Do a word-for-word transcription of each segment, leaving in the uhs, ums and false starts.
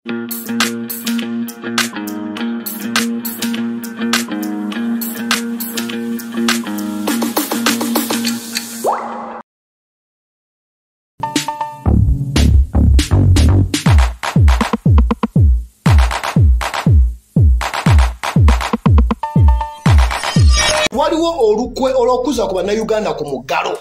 Waliwo olukwe olwokuza ku bannayuganda ku muggalo.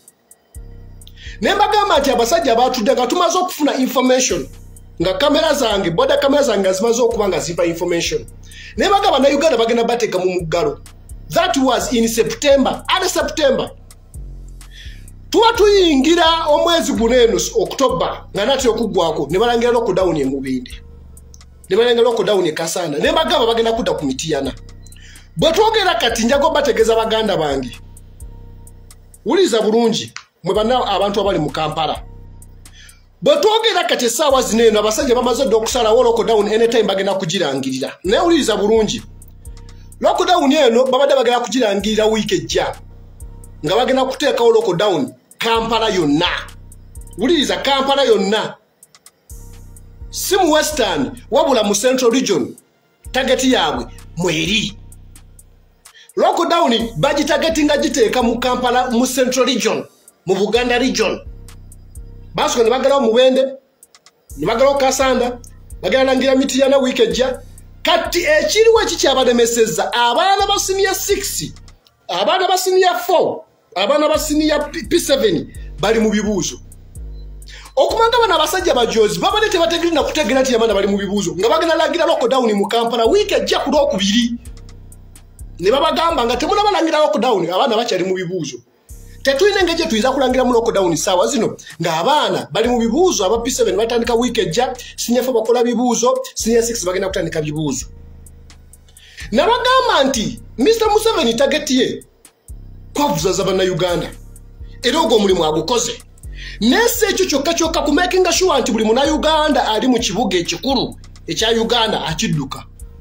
Ne mbagamba nti abasajja abatudde nga tumaze okufuna information nga kamera zange boda kamera zange zimaze okuba nga zipa information. Ne mbagamba bannayuganda bagenda bateeka mu muggalo. That was in September. At September. Tuba tuyingira omwezi guno eno October nga natyo okuggwako ne balangira lockdown e Mubindi. Ne balangira lockdown e Kasana. Ne mbagamba bagenda kudda ku Mitiyana. Bwe twogera kati njago bategeza baganda bange. Uliza bulungi mwe banna abantu abali mu Kampala. Bwe twogera kati essaawa zino eno abasajja bamaze dde okusalawo lockdown anytime bagenda kugirangirira. Naye uliza bulungi. Lockdown eno babadde bagenda kugirangirira wiiki ejja. Nga bagenda kuteekawo lockdown Kampala yonna. Uliriza Kampala yonna. Si mu Western wabula mu Central Region. Target yaabwe mweri. Lockdown bagitagetinga giteeka mu Kampala mu Central Region, mu Buganda Region. Baso ne bagala mu Bwende, ne bagala Kasanda, bagala langira Mitiyana week ejja. Kati ekiriwo ekiki abademeseza abaana ba senior six, abaana ba senior four, abaana ba senior P seven bali mu bibuuzo. Okumanga bana basajja bajozi babade tebategeri na kutegera nti abaana bali mu bibuuzo nga bagenda langira lockdown mu Kampala week ejja ku lwokubiri. Ne babagamba nga temuna balangira lockdown abaana bakyali mu bibuuzo. Tetulina ngeje tuiza kulangira mu lockdown sawa zino nga abaana bali mu bibuuzo aba P seven batandika week ejja, senior four bakola bibuuzo, senior six bagenda kutandika bibuuzo. Na bagamba nti Mister Museveni target ye kwavuza za bana Uganda. Era ogwo mulimu agukoze. Nese ekyo kyokka kyokka ku making sure nti buli muna Uganda ali mu kibuga ekikulu ekya Uganda akidduka.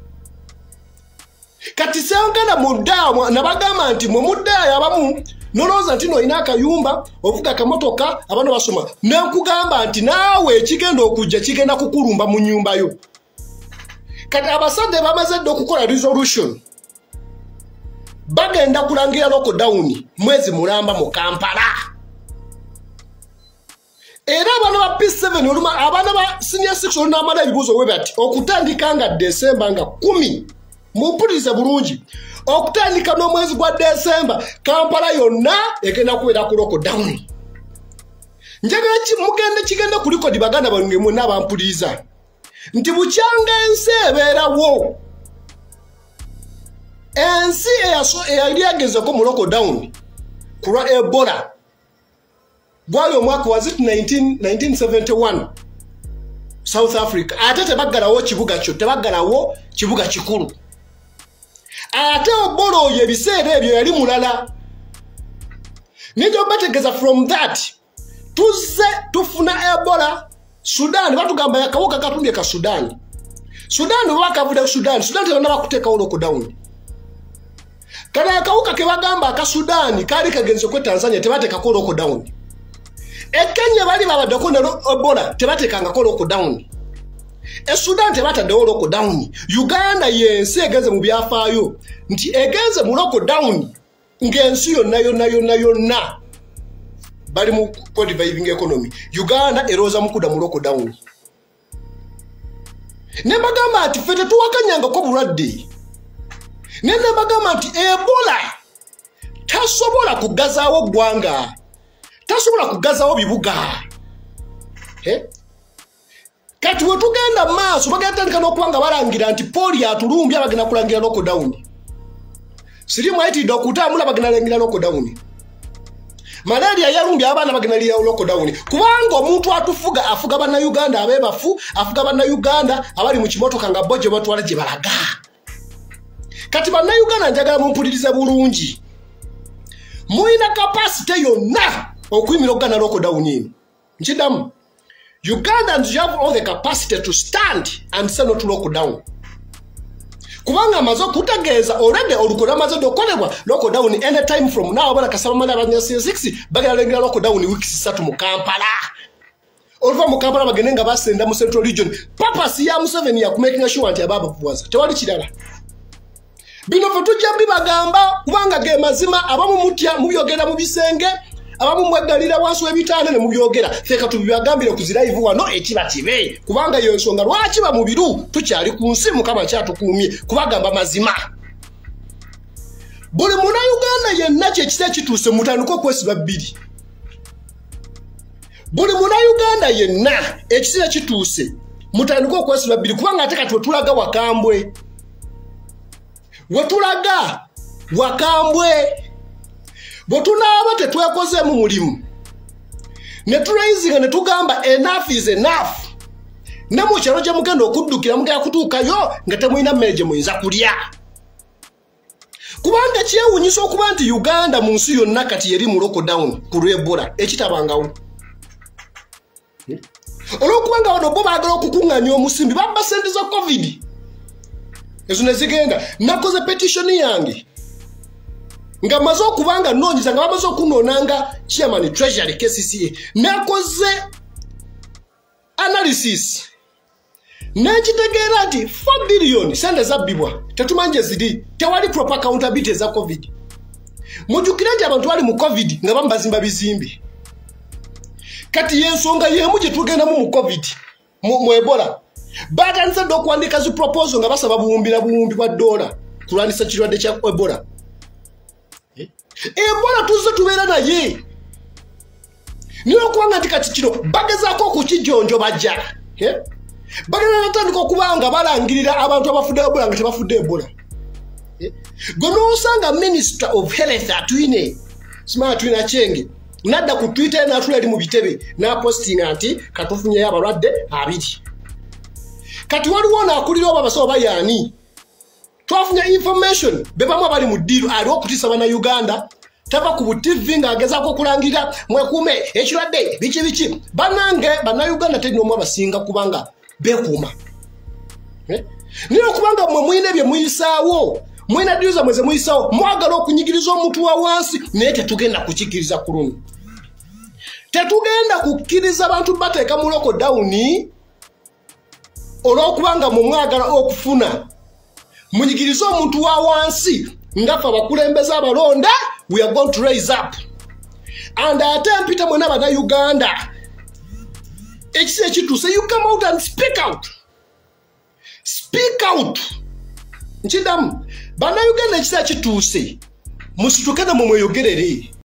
Kati seongana mudawa na bagamba nti mu mudawa abamu noloza ntino ina akayumba ovuga kamotoka abana basoma nankugamba nti naawe ekigenda okujja kigenda kukulumba mu nyumba yo. Kati abasande bamaze dde okukola resolution bagenda kulangira lockdown mwezi mulamba mu Kampala. Era abana ba P seven oluma abana ba senior six oluna amala ebibuzo webati okutandika nga December nga kumi. Mupurize bulungi okutandika n'omwezi gwa December Kampala yonna egenda kubeera ku lockdown. Njagala ki mugende kigenda ku record baganda bange mu n'abampuriza nti bukyanga ensi ebeerawo. Ensi eyaso eyaliagezeko mu lockdown ku lwa Ebola bwali omwaka wa nineteen seventy-one South Africa. Ate tebaggalawo kibuga kyo, tebaggalawo kibuga kikulu. Ate Ebola oyo ebiseera ebyo yali mulala. Nijo bategeza from that tuze tufuna Ebola Sudan batugamba yakawuka katumye ka Sudan. Sudan wakavude Sudan, Sudan tebana bakuteeka lockdown. Kana yakawuka ke bagamba ka Sudan kali kagenze ko Tanzania tebateeka ko lockdown. E Kenya bali babadde ne Ebola tebateekanga ko lockdown. E Sudan tebata de lockdown. Uganda yensi egenze mu byafaayo nti egenze mu lockdown ngensi yonna yonna yonna yonna bali mu reviving economy. Uganda eroza mukuda mu lockdown. Ne bagamba ati fete tuwakanyanga ko bulwadde. Ne ne bagamba ati Ebola tasobola kugazaawo gwanga. Tasobola kugazaawo bibuga. He? Kati we tugenda maaso bagatandika n'okuwanga balangira nti polio atulumbya bagenda kulangira lockdown. Sirimu aiti dokutambula bagenda langira lockdown. Malaria yalumbya abaana bagenda liya lockdown. Kubanga omuntu atufuga afuga bana Uganda abebafu, afuga bana Uganda abali mu kimotoka nga boje batwala gye balaga. Kati bana Uganda njagala mumpulirize bulungi. Muina capacity yonna okuyimira okugana lockdown ino. Nkidamu. Ugandans have all the capacity to stand and say no to lockdown. Kubanga mazo kutageeza already olukola mazo dokolebwa lockdown anytime from now abana kasaba mala abanya six bagala lengira lockdown weeks three mu Kampala. oluva mu Kampala bagende nga basenda mu Central Region purpose ya Museveni ya kumaking sure nti ababa kuwaza tewali kirala bino fe tujja bibagamba kubanga ge mazima abamu mutya mubyogera mu bisenge abamu mwegalira wansi w'ebitaane ne mubyogera feka tubibagambire ku ziraivu wano ekiba kibe kubanga yo nsonga lwaki ba mu biru tukyali ku nsi Mukama kyatukuumye kubagamba mazima buli muna Uganda yenna kye kisa kituuse mutandika okwesiba bbiri buli muna Uganda yenna ekisira kituuse mutandika okwesiba bbiri kubanga ate kati wetulaga wakambwe wetulaga wakambwe bwe tunaaba tetwekozeemu mulimu ne turayizinga ne tugamba enough is enough ne mu kyalo gye mugenda okuddukira mugenda kutuukayo nga temulina mmere gye muyinza kulya kubanga kyewuunyisa okuba nti Uganda mu nsi yonna kati yeri mu lockdown ku lw'Ebola ekitabangawo olw'okubanga wano bo baagala okukuŋŋaanya omusimbi babba sente za covid ezo ne zigenda nakoze petition yange nga maze okubanga nnoonyeza nga bamaze okunoonanga chairman treasury K C C A nakoze analysis nekitegeera nti four billion sente zabbibwa tetumanje ziri tewali proper accountability za covid mujjukira nti abantu bali mu covid nga bambazimba bizimbi kati yensonga yemu gye tugendamu mu covid mu Ebola batandise dde okuwandika zi proposal nga basaba buwumbi na buwumbi bwa dola kulwanyisa kirwadde kya Ebola Ebola tuze tubeera naye niyo okubanga nti kati kino bagezaako okukijonjo bajja bagenda natandika okubanga balangirira abantu abafudde Ebola nga tebafudde Ebola gwe noosanga minister of health atwine simanya atwine akyenge nadda ku Twitter n'atula eri mu bitebe n'apostinga nti katufunyeyo abalwadde abiri kati waliwo naakulira oba abasawo bayaani twafunye information be bamu abali mu ddiiro ali okutiisa bana Uganda tava ku bu T V ng'agezaako okulangira mwekuume ekirwadde biki biki banange bana Uganda teri n'omu abasinga kubanga beekuuma niyo okubanga mmwe mulina bye muyisaawo mulina ddiiro zammwe ze muyisaawo mwagala okunyigiriza omuntu wa wansi naye tetugenda kukikkiriza ku luno tetugenda kukkiriza abantu bateeka mu lockdown olw'okubanga mmwe mwagala okufuna munyigiriza omuntu wa wansi ngaffe abakulembeze abalonda we are going to raise up and ate mpita mwena bana Uganda ekisa ekituuse you come out and speak out speak out nkidamu bana Uganda ekisa ekituuse musituke ne mwe mweyogerere